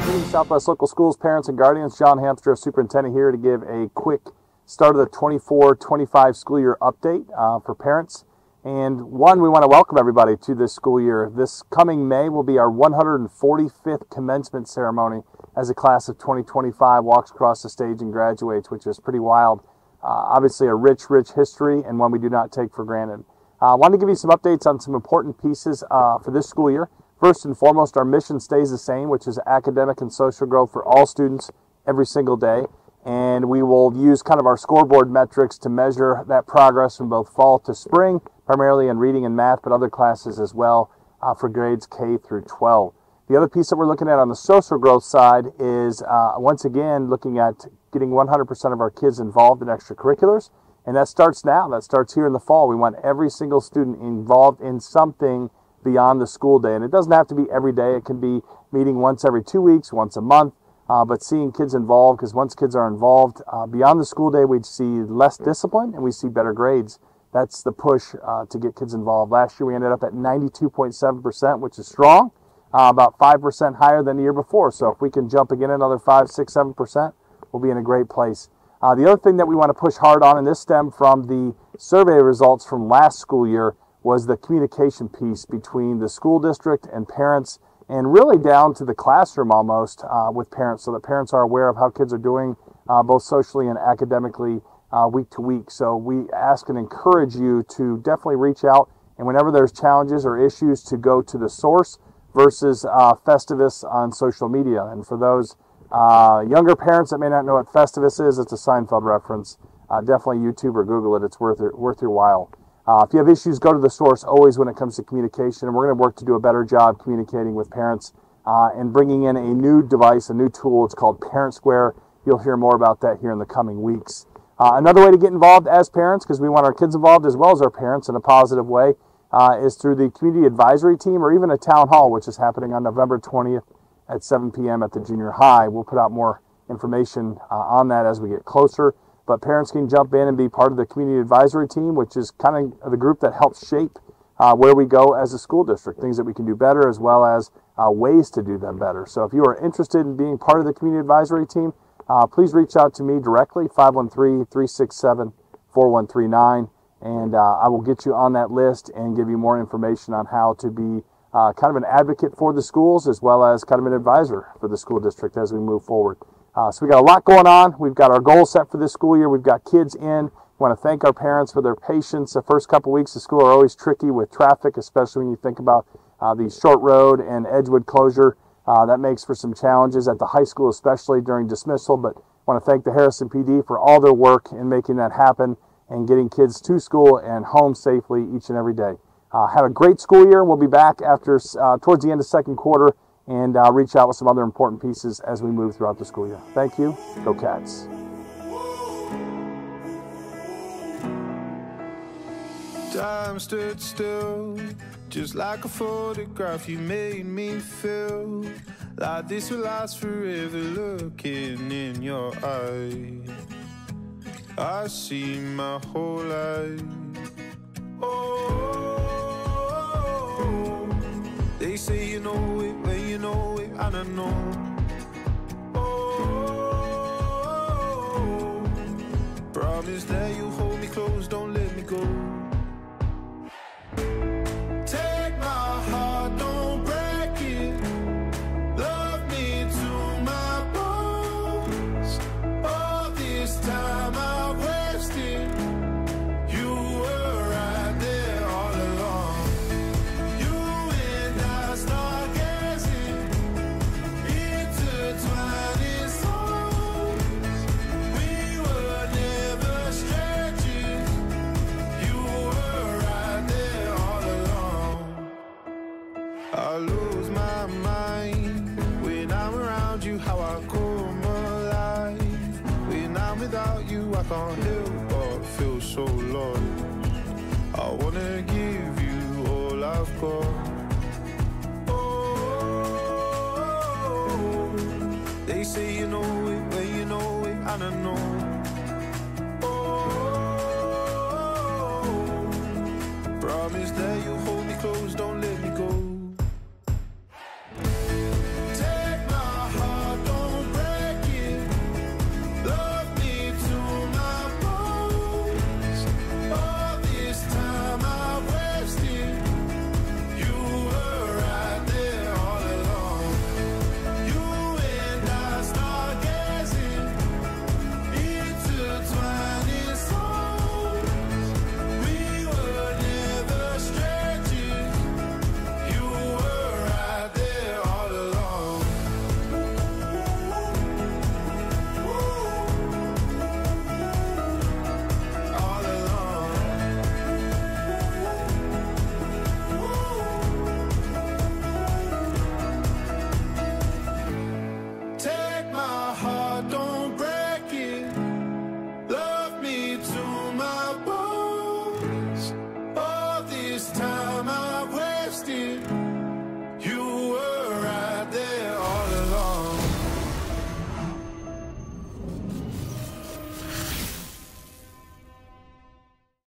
Greetings, Southwest Local Schools, parents and guardians. John Hamstra, Superintendent, here to give a quick start of the 24-25 school year update for parents. And one, we want to welcome everybody to this school year. This coming May will be our 145th commencement ceremony as a class of 2025 walks across the stage and graduates, which is pretty wild. Obviously a rich history and one we do not take for granted. I wanted to give you some updates on some important pieces for this school year. First and foremost, our mission stays the same, which is academic and social growth for all students every single day. And we will use kind of our scoreboard metrics to measure that progress from both fall to spring, primarily in reading and math, but other classes as well for grades K through 12. The other piece that we're looking at on the social growth side is, once again, looking at getting 100% of our kids involved in extracurriculars. And that starts now. That starts here in the fall. We want every single student involved in something beyond the school day. And it doesn't have to be every day. It can be meeting once every 2 weeks, once a month, but seeing kids involved, because once kids are involved beyond the school day, we see less discipline and we see better grades. That's the push to get kids involved. Last year we ended up at 92.7%, which is strong, about 5% higher than the year before. So if we can jump again another 5, 6, 7%, we'll be in a great place. The other thing that we want to push hard on, and this stemmed from the survey results from last school year, was the communication piece between the school district and parents, and really down to the classroom almost with parents, so that parents are aware of how kids are doing both socially and academically week to week. So we ask and encourage you to definitely reach out, and whenever there's challenges or issues, to go to the source versus Festivus on social media. And for those younger parents that may not know what Festivus is, it's a Seinfeld reference. Definitely YouTube or Google it. It's worth your while. If you have issues, go to the source always when it comes to communication. And we're going to work to do a better job communicating with parents and bringing in a new device, a new tool. It's called Parent Square. You'll hear more about that here in the coming weeks. Another way to get involved as parents, because we want our kids involved as well as our parents in a positive way, is through the community advisory team or even a town hall, which is happening on November 20th at 7 p.m. at the junior high. We'll put out more information on that as we get closer. But parents can jump in and be part of the community advisory team, which is kind of the group that helps shape where we go as a school district, things that we can do better as well as ways to do them better. So if you are interested in being part of the community advisory team, please reach out to me directly, 513-367-4139, and I will get you on that list and give you more information on how to be kind of an advocate for the schools as well as kind of an advisor for the school district as we move forward. So we got a lot going on. We've got our goals set for this school year. We've got kids in. We want to thank our parents for their patience. The first couple weeks of school are always tricky with traffic, especially when you think about the Short Road and Edgewood closure. That makes for some challenges at the high school, especially during dismissal. But I want to thank the Harrison PD for all their work in making that happen and getting kids to school and home safely each and every day. Have a great school year. We'll be back after towards the end of second quarter and reach out with some other important pieces as we move throughout the school year. Thank you. Go Cats. Time stood still, just like a photograph. You made me feel like this will last forever. Looking in your eyes, I see my whole life. Oh, they say you know it when you know it, and I know. Oh, promise that you hold me close, don't let me go. Take my heart, don't break it. Love me to my bones. All this time I've wasted. You were right there all along. You and I start gazing, intertwining souls. We were never strangers. You were right there all along. I lose my mind when I'm around you, how I come alive. When I'm without you, I can't help but feel so lost. I wanna give you all I've got. Oh, they say you know it when you know it, and I know.